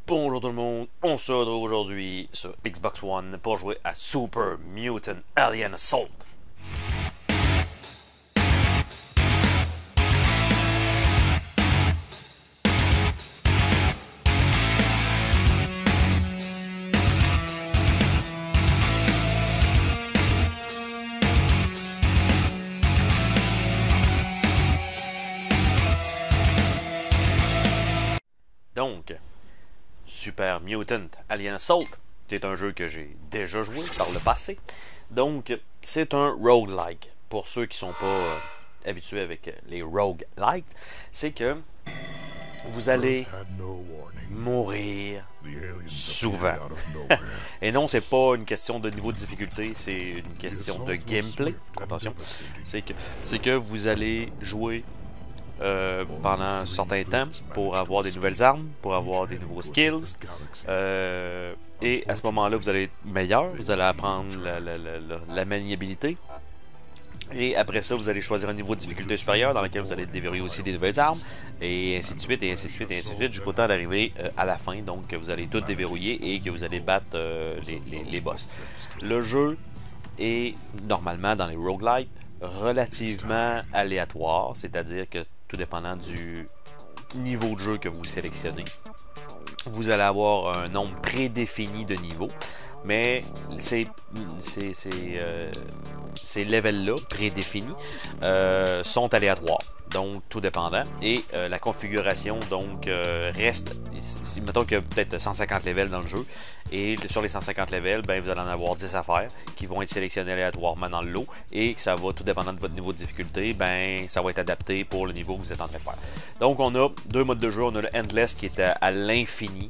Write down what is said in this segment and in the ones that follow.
Bonjour tout le monde, on se retrouve aujourd'hui sur Xbox One pour jouer à Super Mutant Alien Assault. Donc, Super Mutant Alien Assault, c'est un jeu que j'ai déjà joué par le passé. Donc, c'est un roguelike. Pour ceux qui ne sont pas habitués avec les roguelikes, c'est que vous allez mourir souvent. Et non, c'est pas une question de niveau de difficulté, c'est une question de gameplay. Attention, c'est que vous allez jouer pendant un certain temps pour avoir des nouvelles armes, pour avoir des nouveaux skills. Et à ce moment-là, vous allez être meilleur, vous allez apprendre la maniabilité. Et après ça, vous allez choisir un niveau de difficulté supérieur dans lequel vous allez déverrouiller aussi des nouvelles armes, et ainsi de suite, et ainsi de suite, et ainsi de suite, jusqu'au temps d'arriver à la fin, donc que vous allez tout déverrouiller et que vous allez battre les boss. Le jeu est normalement dans les roguelites relativement aléatoire, c'est-à-dire que tout dépendant du niveau de jeu que vous sélectionnez, vous allez avoir un nombre prédéfini de niveaux, mais ces levels-là, prédéfinis, sont aléatoires. Donc, tout dépendant. Et la configuration, donc, reste... mettons qu'il y a peut-être 150 levels dans le jeu. Et sur les 150 levels, ben, vous allez en avoir 10 à faire qui vont être sélectionnés aléatoirement dans le lot. Et que ça va, tout dépendant de votre niveau de difficulté, ben, ça va être adapté pour le niveau que vous êtes en train de faire. Donc, on a deux modes de jeu. On a le Endless qui est à l'infini.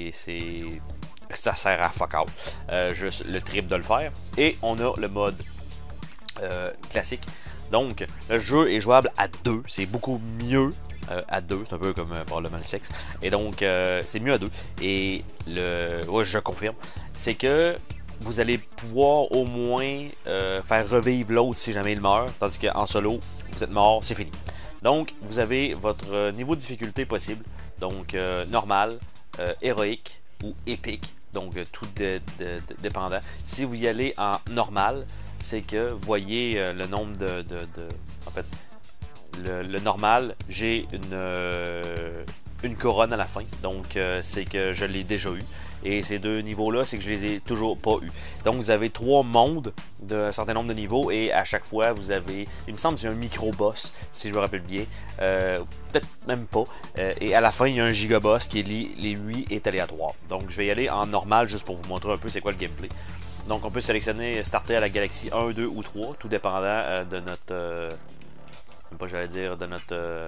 Ça sert à fuck out. Juste le triple de le faire. Et on a le mode classique. Donc, le jeu est jouable à deux. C'est beaucoup mieux à deux. C'est un peu comme probablement le sexe. Et donc, c'est mieux à deux. Et ouais, je confirme. C'est que vous allez pouvoir au moins faire revivre l'autre si jamais il meurt. Tandis qu'en solo, vous êtes mort, c'est fini. Donc, vous avez votre niveau de difficulté possible. Donc, normal, héroïque ou épique. Donc, tout dépendant. Si vous y allez en normal, c'est que vous voyez le nombre en fait, le normal, j'ai une couronne à la fin. Donc, c'est que je l'ai déjà eu. Et ces deux niveaux-là, c'est que je les ai toujours pas eu. Donc, vous avez trois mondes d'un certain nombre de niveaux. Et à chaque fois, vous avez... Il me semble que c'est un micro-boss, si je me rappelle bien. Peut-être même pas. Et à la fin, il y a un giga-boss qui, lui, est aléatoire. Donc, je vais y aller en normal juste pour vous montrer un peu c'est quoi le gameplay. Donc, on peut sélectionner, starter à la galaxie 1, 2 ou 3, tout dépendant de notre... même pas, j'allais dire, de notre...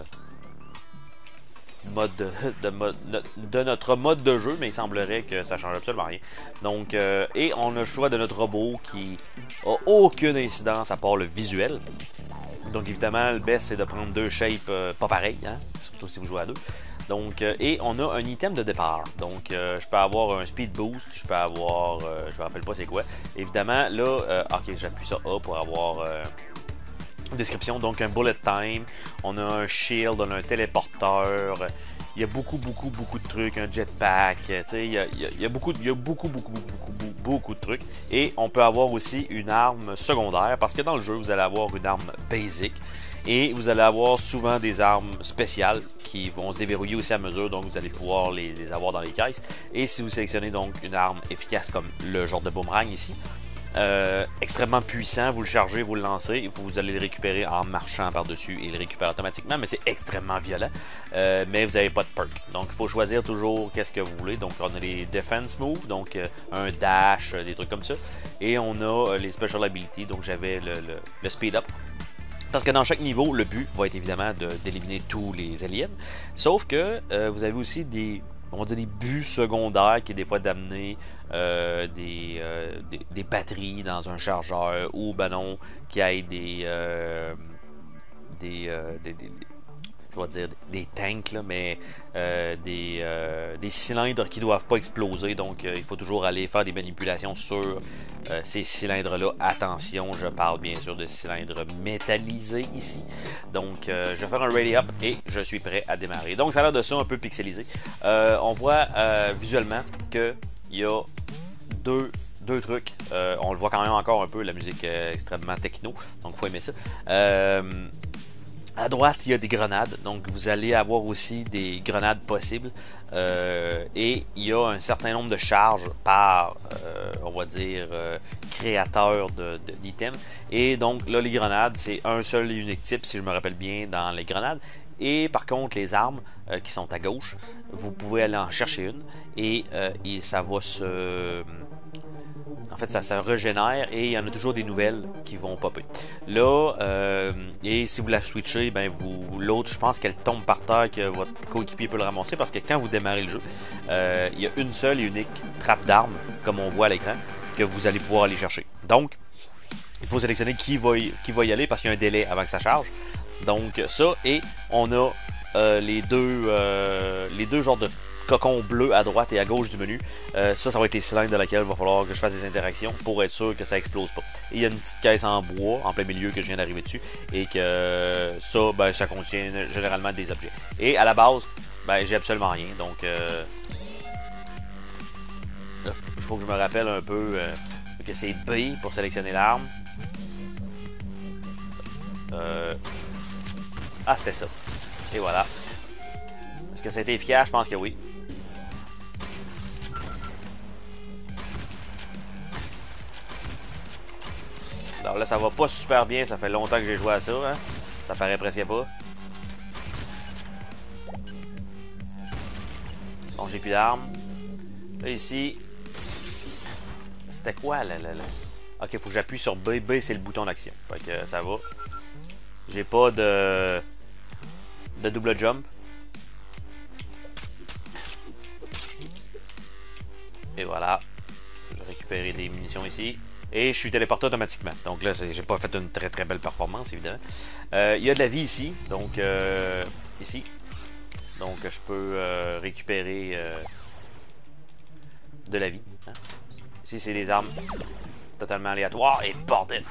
de notre mode de jeu, mais il semblerait que ça change absolument rien. Donc, et on a le choix de notre robot qui a aucune incidence à part le visuel. Donc évidemment, le best c'est de prendre deux shapes pas pareils, hein, surtout si vous jouez à deux. Donc, et on a un item de départ. Donc, je peux avoir un speed boost, je peux avoir, je me rappelle pas c'est quoi. Évidemment, là, ok, j'appuie ça A pour avoir description. Donc, un bullet time, on a un shield, on a un téléporteur. Il y a beaucoup de trucs, un jetpack, tu sais, il y a beaucoup de trucs. Et on peut avoir aussi une arme secondaire, parce que dans le jeu, vous allez avoir une arme basic. Et vous allez avoir souvent des armes spéciales qui vont se déverrouiller aussi à mesure, donc vous allez pouvoir les avoir dans les caisses. Et si vous sélectionnez donc une arme efficace comme le genre de boomerang ici, extrêmement puissant, vous le chargez, vous le lancez, vous allez le récupérer en marchant par-dessus et le récupérer automatiquement, mais c'est extrêmement violent, mais vous n'avez pas de perk. Donc il faut choisir toujours qu'est-ce que vous voulez. Donc on a les defense moves, donc un dash, des trucs comme ça, et on a les special abilities, donc j'avais le speed up. Parce que dans chaque niveau, le but va être évidemment d'éliminer tous les aliens. Sauf que vous avez aussi des buts secondaires qui est des fois d'amener des batteries dans un chargeur, ou ben non, qui aient je vais dire des tanks, là, mais des cylindres qui ne doivent pas exploser. Donc, il faut toujours aller faire des manipulations sur ces cylindres-là. Attention, je parle bien sûr de cylindres métallisés ici. Donc, je vais faire un ready up et je suis prêt à démarrer. Donc, ça a l'air de ça un peu pixelisé. On voit visuellement qu'il y a deux trucs. On le voit quand même encore un peu, la musique extrêmement techno. Donc, il faut aimer ça. À droite, il y a des grenades, donc vous allez avoir aussi des grenades possibles. Et il y a un certain nombre de charges par, on va dire, créateur d'items. Et donc là, les grenades, c'est un seul et unique type, si je me rappelle bien, dans les grenades. Et par contre, les armes qui sont à gauche, vous pouvez aller en chercher une et ça va se... En fait, ça se régénère et il y en a toujours des nouvelles qui vont popper. Là, et si vous la switchez, ben l'autre, je pense qu'elle tombe par terre, que votre coéquipier peut le ramasser parce que quand vous démarrez le jeu, il y a une seule et unique trappe d'armes, comme on voit à l'écran, que vous allez pouvoir aller chercher. Donc, il faut sélectionner qui va y aller parce qu'il y a un délai avant que ça charge. Donc, ça, et on a les deux genres de cocon bleu à droite et à gauche du menu. Ça va être les cylindres dans lesquels il va falloir que je fasse des interactions pour être sûr que ça explose pas. Et il y a une petite caisse en bois en plein milieu que je viens d'arriver dessus et que ça, ben, ça contient généralement des objets. Et à la base, ben, j'ai absolument rien. Donc, il faut que je me rappelle un peu que c'est B pour sélectionner l'arme. Ah, c'était ça. Et voilà. Est-ce que ça a été efficace? Je pense que oui. Alors là, ça va pas super bien. Ça fait longtemps que j'ai joué à ça. Hein? Ça paraît presque pas. Bon, j'ai plus d'armes. Là, ici... C'était quoi, là? Ok, faut que j'appuie sur B. B, c'est le bouton d'action. Fait que ça va. J'ai pas de double jump. Et voilà. Je vais récupérer des munitions ici. Et je suis téléporté automatiquement. Donc là, j'ai pas fait une très très belle performance, évidemment. Il y a de la vie ici. Donc, ici. Donc, je peux récupérer de la vie. Hein? Ici, c'est des armes totalement aléatoires. Et bordel!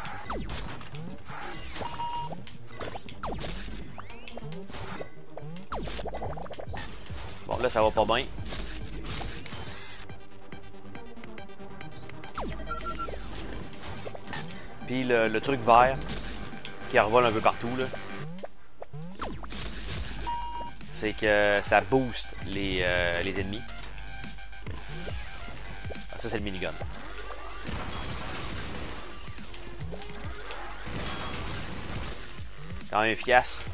Bon, là, ça va pas bien. Puis le truc vert qui revole un peu partout, là, c'est que ça booste les ennemis. Ça, c'est le minigun. Quand même efficace.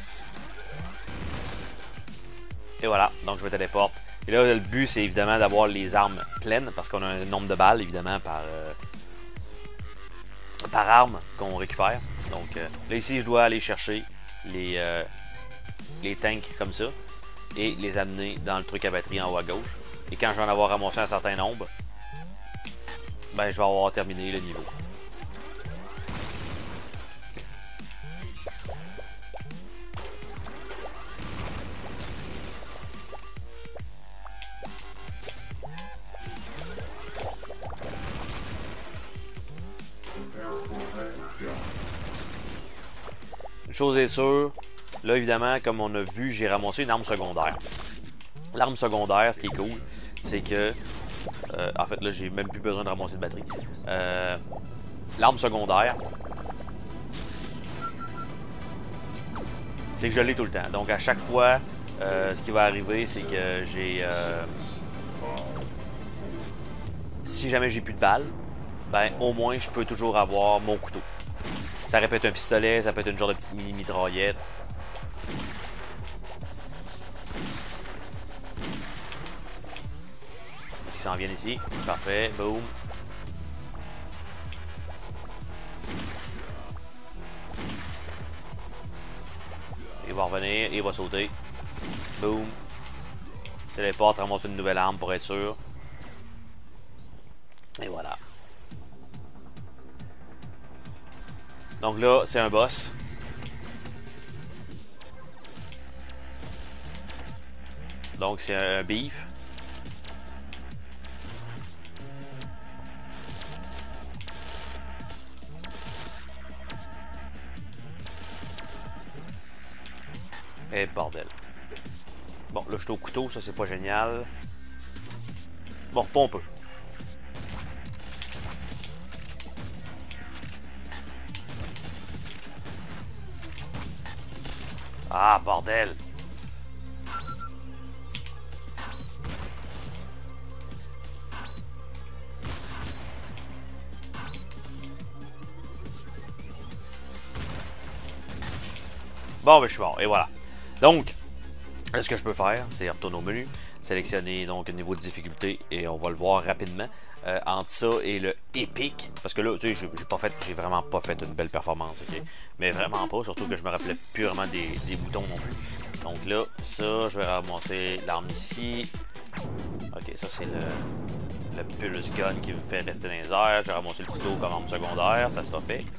Et voilà, donc je me téléporte. Et là, le but, c'est évidemment d'avoir les armes pleines, parce qu'on a un nombre de balles, évidemment, par arme qu'on récupère. Donc là, ici, je dois aller chercher les tanks comme ça et les amener dans le truc à batterie en haut à gauche. Et quand je vais en avoir ramassé un certain nombre, ben, je vais avoir terminé le niveau. Une chose est sûre, là évidemment, comme on a vu, j'ai ramassé une arme secondaire. L'arme secondaire, ce qui est cool, c'est que... en fait, là, j'ai même plus besoin de ramasser de batterie. L'arme secondaire, c'est que je l'ai tout le temps. Donc, à chaque fois, ce qui va arriver, c'est que j'ai... si jamais j'ai plus de balles, ben, au moins, je peux toujours avoir mon couteau. Ça peut être un pistolet, ça peut être une genre de petite mini-mitraillette. Est-ce qu'ils s'en viennent ici? Parfait, boom. Il va revenir, il va sauter. Boom. Téléporte, ramasse une nouvelle arme pour être sûr. Et voilà. Donc là, c'est un boss. Donc c'est un beef. Eh bordel. Bon, là je suis au couteau, ça c'est pas génial. Bon, pas un peu. Ah, bordel. Bon, ben je suis mort, et voilà. Donc, là, ce que je peux faire, c'est retourner au menu, sélectionner donc le niveau de difficulté, et on va le voir rapidement. Entre ça et le épique, parce que là, tu sais, j'ai vraiment pas fait une belle performance, ok? Mais vraiment pas, surtout que je me rappelais purement des boutons non plus. Donc là, ça, je vais ramasser l'arme ici. Ok, ça c'est le Pulse Gun qui me fait rester dans les airs. Je vais ramasser le couteau comme arme secondaire, ça sera fait.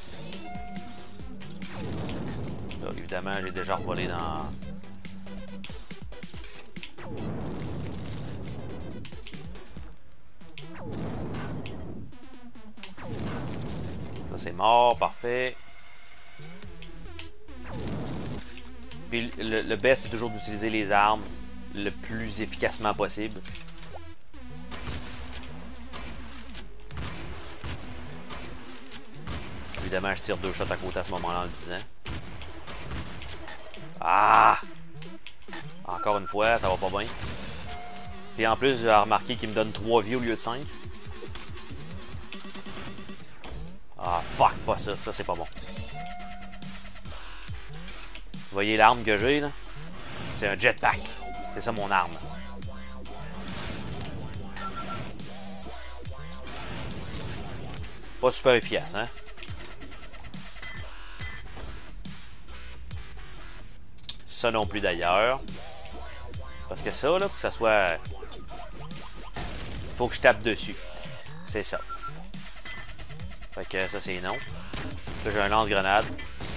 Là, évidemment, j'ai déjà revolé dans... Ça c'est mort, parfait. Puis le best, c'est toujours d'utiliser les armes le plus efficacement possible. Évidemment, je tire 2 shots à côté à ce moment-là en le disant. Ah! Encore une fois, ça va pas bien. Puis en plus, j'ai remarqué qu'il me donne 3 vies au lieu de 5. Ah, fuck, pas ça. Ça, c'est pas bon. Vous voyez l'arme que j'ai, là? C'est un jetpack. C'est ça, mon arme. Pas super efficace, hein? Ça non plus, d'ailleurs. Parce que ça, là, pour que ça soit... Faut que je tape dessus. C'est ça. Fait que ça, c'est non. Là, j'ai un lance-grenade.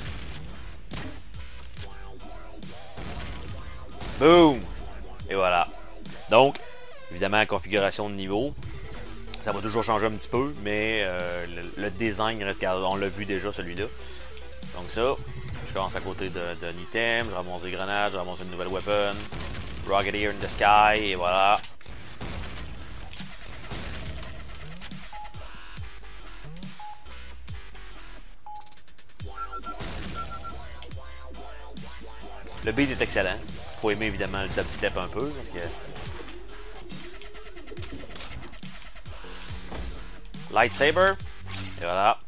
Boom! Et voilà. Donc, évidemment, la configuration de niveau, ça va toujours changer un petit peu, mais le design reste... On l'a vu déjà, celui-là. Donc ça, je commence à côté d'un item, je ramasse des grenades, je ramasse une nouvelle weapon. Rocketeer in the sky, et voilà. Le beat est excellent. Faut aimer évidemment le dubstep un peu, parce que... Lightsaber, et voilà.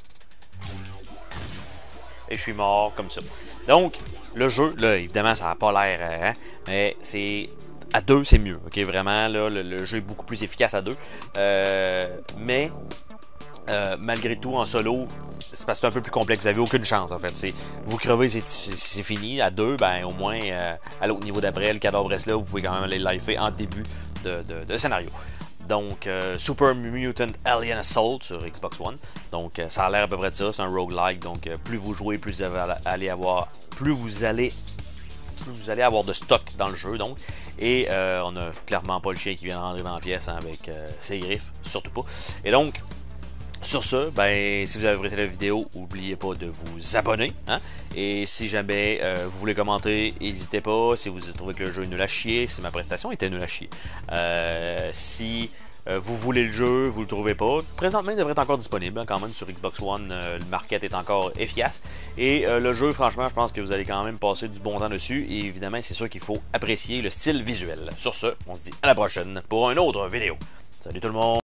Et je suis mort comme ça. Donc, le jeu, là, évidemment, ça n'a pas l'air, hein, mais c'est... À 2, c'est mieux, ok? Vraiment, là, le jeu est beaucoup plus efficace à 2. Mais, malgré tout, en solo, c'est parce que c'est un peu plus complexe. Vous n'avez aucune chance, en fait. Vous crevez, c'est fini. À 2, ben, au moins, à l'autre niveau d'après, le cadavre reste là. Vous pouvez quand même aller lifer en début de scénario. Donc, Super Mutant Alien Assault sur Xbox One. Donc, ça a l'air à peu près de ça. C'est un roguelike. Donc, plus vous jouez, plus vous allez avoir de stock dans le jeu. Donc, et on a clairement pas le chien qui vient rentrer dans la pièce, hein, avec ses griffes. Surtout pas. Et donc, sur ce, ben, si vous avez apprécié la vidéo, n'oubliez pas de vous abonner. Hein? Et si jamais vous voulez commenter, n'hésitez pas. Si vous trouvez que le jeu est nul à chier, si ma prestation était nulle à chier. Si vous voulez le jeu, vous le trouvez pas, présentement il devrait être encore disponible, hein, quand même sur Xbox One. Le market est encore efficace. Et le jeu, franchement, je pense que vous allez quand même passer du bon temps dessus. Et évidemment, c'est sûr qu'il faut apprécier le style visuel. Sur ce, on se dit à la prochaine pour une autre vidéo. Salut tout le monde!